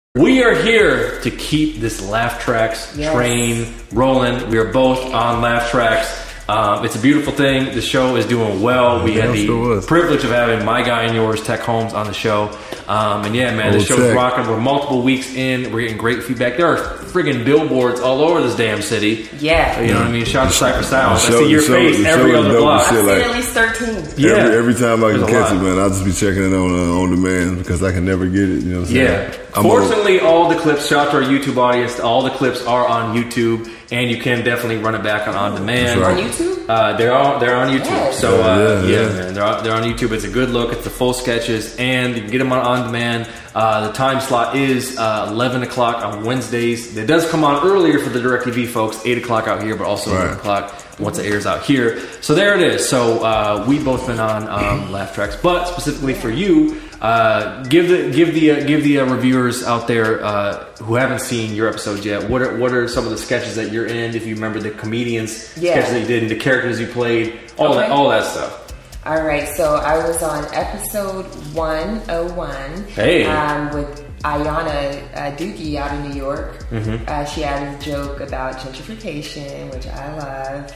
We are here to keep this LaffTracks train rolling. We are both on LaffTracks. It's a beautiful thing. The show is doing well. We had the privilege of having my guy and yours, Tech Holmes, on the show. And yeah, man, the show's rocking. We're multiple weeks in. We're getting great feedback. There are friggin' billboards all over this damn city. Yeah. You know what I mean? Shout out to Cypher Sounds. I see your face every other block. I've seen at least 13. Yeah. Every time I can catch it, man, I'll just be checking it on demand because I can never get it. You know what I'm saying? Yeah. Fortunately, all the clips, shout out to our YouTube audience, all the clips are on YouTube, and you can definitely run it back on demand. On YouTube? They're on YouTube. Yes. So man, they're on YouTube. It's a good look. It's the full sketches, and you can get them on demand. The time slot is 11 o'clock on Wednesdays. It does come on earlier for the DirecTV folks, 8 o'clock out here, but also 11 o'clock once it airs out here. So there it is. So we've both been on LaffTracks, but specifically for you, give the reviewers out there who haven't seen your episodes yet. What are some of the sketches that you're in? If you remember the comedians sketches that you did and the characters you played, all that stuff. All right, so I was on episode 101 with Ayana Doogie out in New York. She had a joke about gentrification, which I love.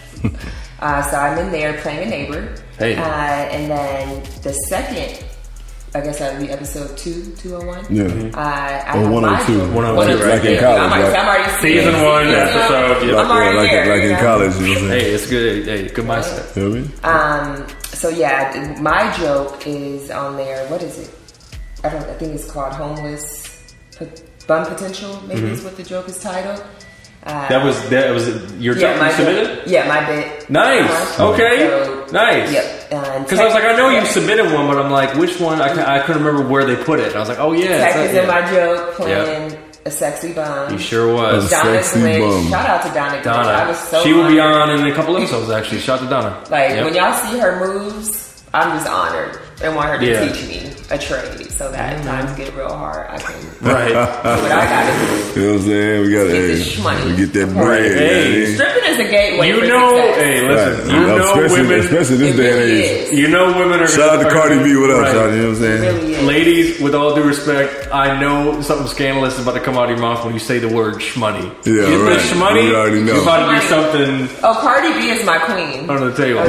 So I'm in there playing a neighbor. And then the second, I guess that would be episode 201. Yeah. I have 102. 102, like in college. I'm already season 1 episode. I'm already there. Like in college. You know what I'm saying? Hey, it's good. Hey, good mindset. You know what I mean? So yeah, my joke is on there. What is it? I think it's called Homeless Bum Potential. Maybe is what the joke is titled. That was your joke you submitted? Yeah, my bit. Nice. Okay. So, nice. Yep. Because I was like, I know you submitted one, but I'm like, which one? I couldn't remember where they put it. And I was like, oh yeah. Tech is in my joke playing a sexy bum. He sure was. Donna's Glitch. Shout out to Donna. I was so she will be on in a couple episodes actually. Shout out to Donna. Like when y'all see her moves, I'm just honored and want her to teach me a trade so that times get real hard. I can do what I gotta do. You know what I'm saying? We gotta get that bread. Hey, stripping is a gateway. You know, hey, listen. You know, women, especially this day and age. You know, women are. Shout out to Cardi B. What up, Shawty? You know what I'm saying? Really ladies, with all due respect, I know something scandalous is about to come out of your mouth when you say the word shmoney. Yeah, you right. Shmoney, you already know. You're about to do something. Oh, Cardi B is my queen. On the table.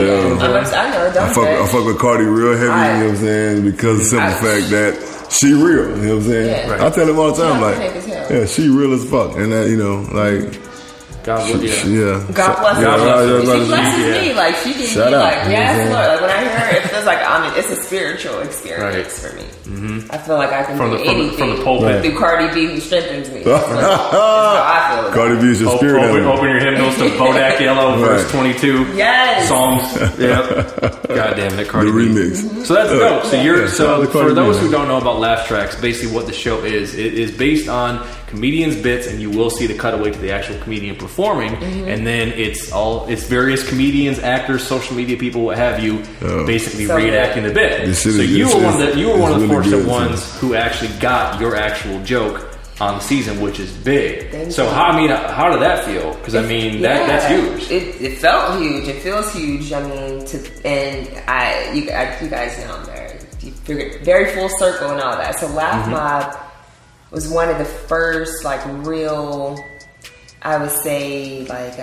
I fuck with Cardi real heavy. You know what I'm saying? Because of the simple fact that she real. You know what I'm saying? Yeah. I tell them all the time, like, she real as fuck, and that, you know, like. God bless you. Yeah. God bless her. She blesses me. Like, she gives me, like, yes, Lord. Like, when I hear her, it feels like, it's a spiritual experience for me. I feel like I can do anything from the pulpit through Cardi B, who strengthens me. That's how I feel. Cardi B is your spirit. Open your hymnals to Bodak Yellow, verse 22. Yes. Psalms. Yep. God damn it, Cardi B. The remix. So that's dope. So for those who don't know about LaffTracks, basically what the show is, it is based on comedians' bits, and you will see the cutaway to the actual comedian performing, and then it's various comedians, actors, social media people, what have you, basically reenacting the bit. So you were one of the fortunate ones who actually got your actual joke on the season, which is big. So how did that feel? Because that's huge. It felt huge. It feels huge. I mean, you guys know I'm there. You figured very full circle and all that. So Laugh Mob was one of the first, like, real, I would say, like,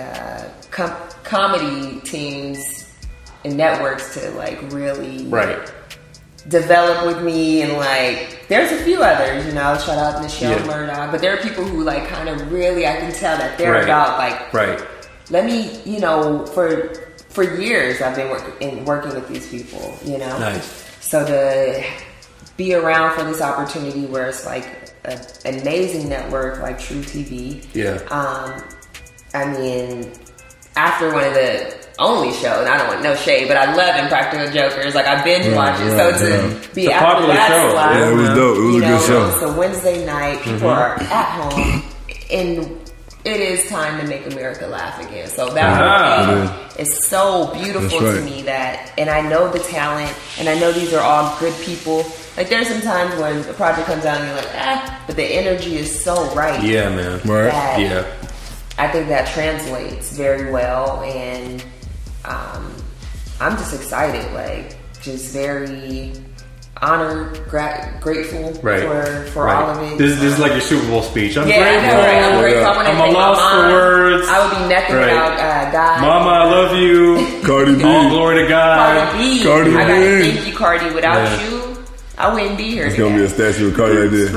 comedy teams and networks to, like, really develop with me. And, like, there's a few others, you know, shout out to Michelle Murdoch, but there are people who, like, kind of really, I can tell that they're about, like, let me, you know, for years I've been working with these people, you know. Nice. So to be around for this opportunity where it's, like, an amazing network like truTV. I mean, after one of the only shows, and I don't want no shade, but I love Impractical Jokers. Like, I binge watch it. So to be after that slot, it was dope. It was a good show. So Wednesday night, people are at home, and it is time to make America laugh again. So that is so beautiful to me that, and I know the talent, and I know these are all good people. Like, there's some times when a project comes out and you're like, but the energy is so right. Yeah, man. That I think that translates very well, and I'm just excited. Like, just very grateful for all of it. This is like your Super Bowl speech. I'm grateful. I'm grateful. I'm a loss for words. I would be nothing without God. Mama, I love you. Cardi B. All glory to God. Cardi B. Cardi B. I gotta thank you, Cardi. Without you, I wouldn't be here. It's gonna be a statue of Cardi like this.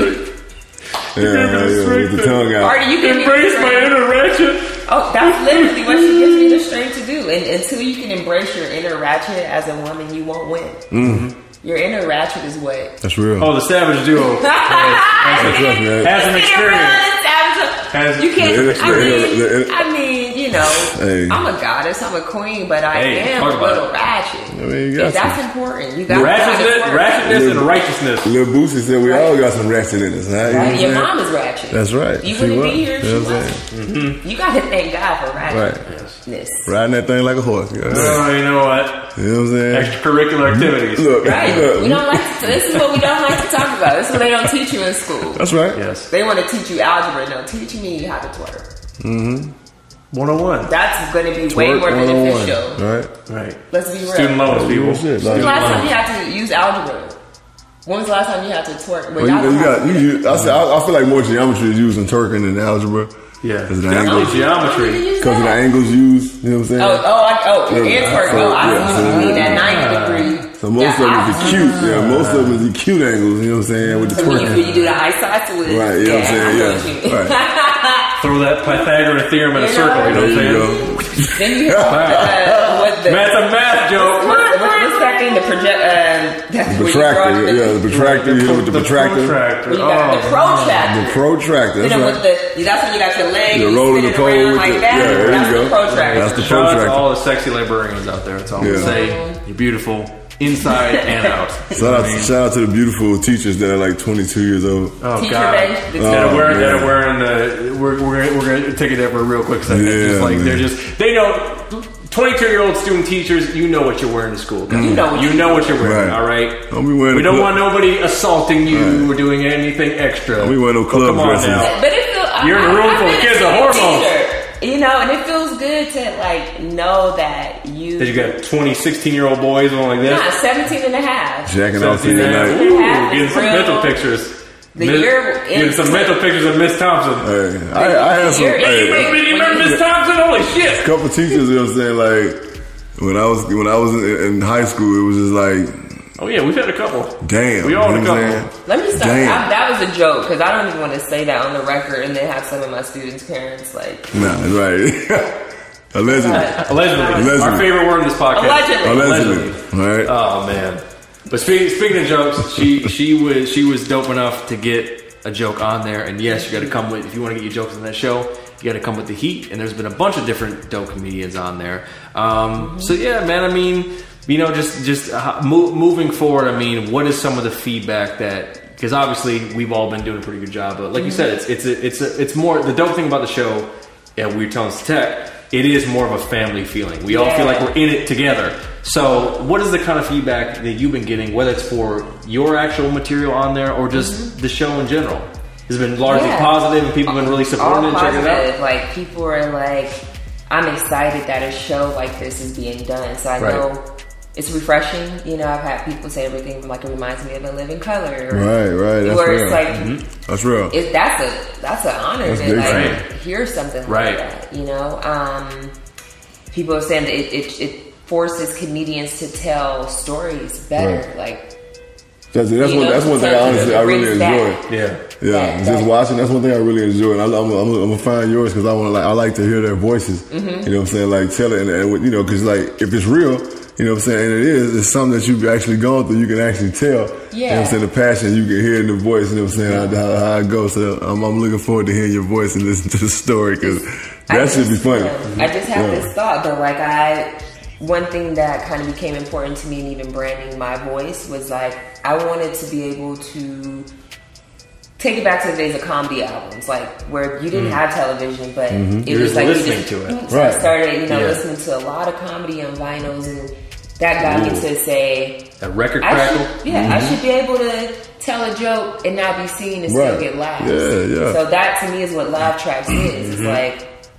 With the tongue out. Cardi, you can embrace my inner ratchet. Oh, that's literally what she gives me the strength to do. And until you can embrace your inner ratchet as a woman, you won't win. Mm-hmm. Your inner ratchet is what? That's real. Oh, the Savage Duo has an experience. You can't. I mean, you know, hey. I'm a goddess, I'm a queen, but I am a little ratchet. I mean, you got that's important. You got ratchetness and righteousness. Lil Boosie said we all got some ratchet in us. Right? Your mom is ratchet. That's right. You wouldn't be here if she wasn't. You got to thank God for ratchetness. Riding that thing like a horse. You know what? You know what I'm saying? Extracurricular activities. Look, we don't like to, this is what we don't like to talk about. This is what they don't teach you in school. That's right. Yes. They want to teach you algebra. No, teach me how to twerk. 101. That's going to be way more beneficial. Right. Let's be real. Student loans, people. When's the last time you had to use algebra? When was the last time you had to twerk? I feel like more geometry is used in twerking than algebra. Yeah, definitely geometry. Because of the angles used, you know what I'm saying? And twerk. I need that 90 degree. So most of them is acute. Most of them is acute angles, you know what I'm saying? With the twerking. You do the isosceles. Right, you know what I'm saying? Yeah. Throw that Pythagorean theorem in a circle, you know what I'm saying? Then you have That's a math joke. What's that thing? The protractor. The protractor. With the protractor. You got the protractor. The protractor. That's when you got your legs. The rolling the pole like that. There that's you go. The protractor. That's the Shout protractor. out to all the sexy librarians out there. That's all I'm going to say. You're beautiful. Inside and out. Shout out to the beautiful teachers that are like 22 years old. Oh God! That are wearing the. We're gonna take it there for a real quick second. They know 22-year-old student teachers. You know what you're wearing to school. Guys. You know what you're wearing. All right. We don't want nobody assaulting you or doing anything extra. We wear no club dresses. But you're in a room full of kids with hormones. You know, and it feels good to know that you got 16-year-old boys going like this. 17 and a half. Jacking off in the night. Getting some mental pictures. Getting some mental pictures of Miss Thompson. Hey, I had some. You remember Miss Thompson? Holy shit! A couple teachers, you know what I'm saying? Like when I was in high school, it was just like. Oh yeah, we've had a couple. Damn. We all had a couple. Let me stop. That was a joke because I don't even want to say that on the record and then have some of my students' parents like. Nah, right. Allegedly. Our favorite word in this podcast. Allegedly. All right. Oh man. But speaking of jokes, she was dope enough to get a joke on there, and yes, you got to come with if you want to get your jokes on that show. You got to come with the heat, and there's been a bunch of different dope comedians on there. So yeah, man. I mean. You know, just moving forward. I mean, what is some of the feedback that? Because obviously we've all been doing a pretty good job, but like you said, it's more the dope thing about the show. Yeah, we were telling Tech, it is more of a family feeling. We all feel like we're in it together. So, what is the kind of feedback that you've been getting, whether it's for your actual material on there or just the show in general? Has it been largely positive, and people have been really supporting it and checking it out? Like people are like, I'm excited that a show like this is being done. So I know. It's refreshing, you know. I've had people say everything from like it reminds me of A Living Color, right. That's where real. It's like that's real. That's an honor to like hear something like that, you know. People are saying that it forces comedians to tell stories better, like. That's one thing I really enjoy. Just watching. That's one thing I really enjoy, and I'm gonna find yours because I like to hear their voices. You know what I'm saying? Like tell it, and you know, because like if it's real. You know what I'm saying? And it's something that you've actually gone through. You can actually tell. Yeah. You know what I'm saying? The passion you can hear in the voice. You know what I'm saying? How it goes. So I'm looking forward to hearing your voice and listen to the story because that should be funny. I just have this thought though. Like one thing that kind of became important to me in even branding my voice was like I wanted to be able to take it back to the days of comedy albums, like where you didn't have television, but it was like listening to it. So I started, listening to a lot of comedy on vinyls, and that got me to say a record crackle. I should be able to tell a joke and not be seen and still get laughs. So that to me is what LaffTracks is. It's like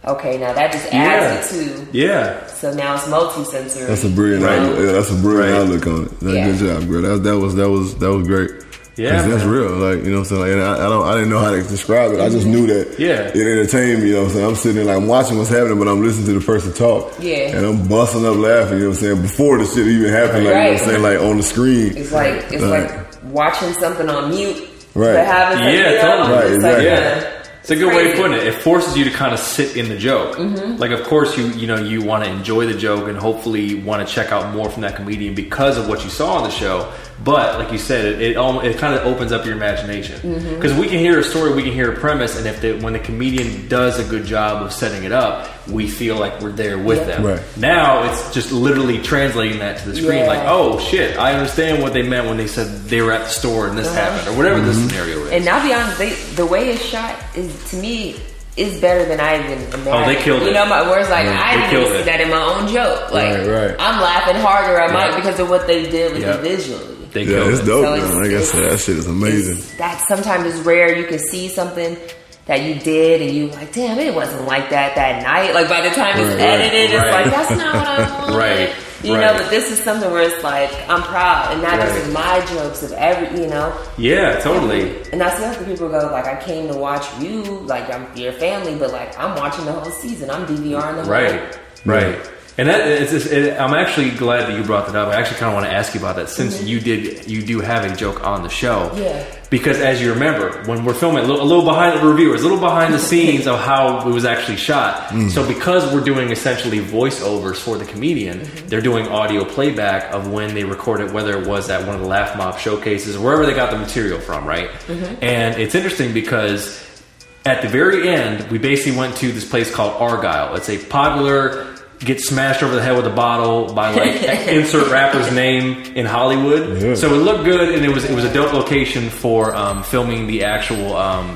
okay, now that just adds it to. Yeah. So now it's multi-sensory. That's a brilliant outlook. Yeah, that's a brilliant outlook on it. Good job, girl. That was great. Yeah, that's real. Like, you know what I'm saying? Like, I didn't know how to describe it. I just knew that it entertained me. You know what I'm saying? I'm sitting there like I'm watching what's happening, but I'm listening to the person talk. Yeah. And I'm busting up laughing. You know what I'm saying? Before the shit even happened, like you know what I'm saying? Like on the screen. It's like watching something on mute. Right. But having totally. Right. Exactly. It's a good way of putting it. It forces you to kind of sit in the joke. Mm-hmm. Like, of course, you want to enjoy the joke and hopefully want to check out more from that comedian because of what you saw on the show. But like you said, it kind of opens up your imagination because we can hear a story, we can hear a premise, and when the comedian does a good job of setting it up, we feel like we're there with them. Right. Now it's just literally translating that to the screen. Like, oh shit, I understand what they meant when they said they were at the store and this happened, or whatever the scenario is. And I'll be honest, the way it's shot is, to me, is better than I even imagined. Oh, they killed it. You know, my words like I didn't see that in my own joke. Like I'm laughing harder, I might, because of what they did with it visually. It's dope, man. Like I said, that shit is amazing. That sometimes is rare. You can see something that you did and you like, damn, it wasn't like that night. Like by the time it's edited, it's like, that's not what I wanted. You know, but this is something where it's like, I'm proud, and not just my jokes of every, you know. Yeah, totally. And that's the other people go, like, I came to watch you, like, I'm your family, but like, I'm watching the whole season. I'm DVRing the whole. Right. And I'm actually glad that you brought that up. I actually kind of want to ask you about that, since you do have a joke on the show. Yeah. Because as you remember, when we're filming, a little behind the reviewers, a little behind the scenes of how it was actually shot. So because we're doing essentially voiceovers for the comedian, they're doing audio playback of when they recorded, whether it was at one of the Laugh Mob showcases, wherever they got the material from, right? And it's interesting because at the very end, we basically went to this place called Argyle. It's a popular, get smashed over the head with a bottle by like insert rapper's name in Hollywood. Yeah. So it looked good, and it was a dope location for filming the actual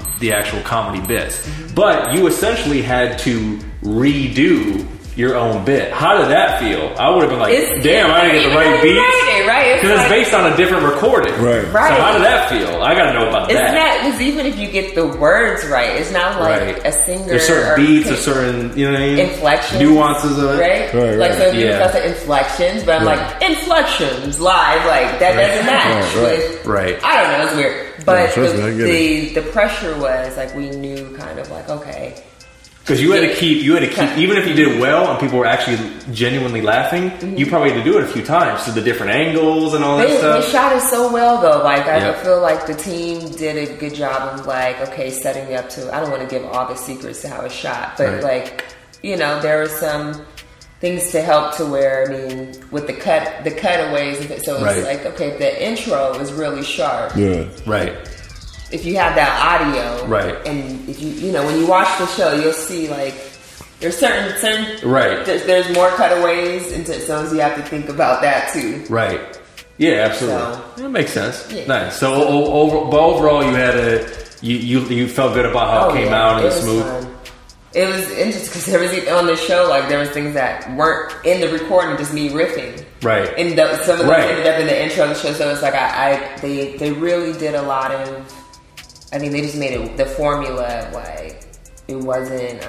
comedy bits. But you essentially had to redo your own bit. How did that feel? I would have been like, damn, I didn't get the right beats. Because it's based on a different recording. Right. So how did that feel? I got to know about that. Because even if you get the words right, it's not like a singer. There's certain beats, or certain, you know what I mean? Inflections. Nuances of it. Right. Like, so if you discuss the inflections, but I'm like, inflections live, like, that doesn't match. With, I don't know, it's weird. But the pressure was, like, we knew kind of like, okay. Because you had to keep, even if you did it well and people were actually genuinely laughing, you probably had to do it a few times to the different angles and all that stuff. They shot it so well, though. Like, I feel like the team did a good job of, like, okay, setting me up to, I don't want to give all the secrets to how it's shot, but like, you know, there were some things to help to where, I mean, with the cutaways, so it's like, okay, the intro is really sharp. Yeah. Right. If you have that audio, and if you know, when you watch the show, you'll see like there's certain there's more cutaways, and so you have to think about that too. Right. Yeah, absolutely. So, that makes sense. Yeah. Nice. So overall, you had you felt good about how it came out and it was smooth. Fun. It was interesting because there was on the show, like there was things that weren't in the recording, just me riffing. Right. And some of them ended up in the intro of the show, so it's like they really did a lot of. I think they just made it the formula like it wasn't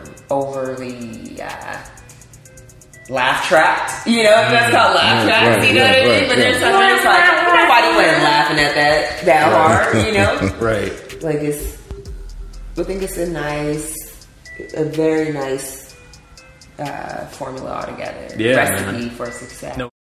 overly LaffTracks. You know, that's called LaffTracks. You know what I mean? But there's something that's like nobody wasn't laughing at that hard. You know, right? Like I think it's a very nice formula altogether. Yeah, recipe for success. No.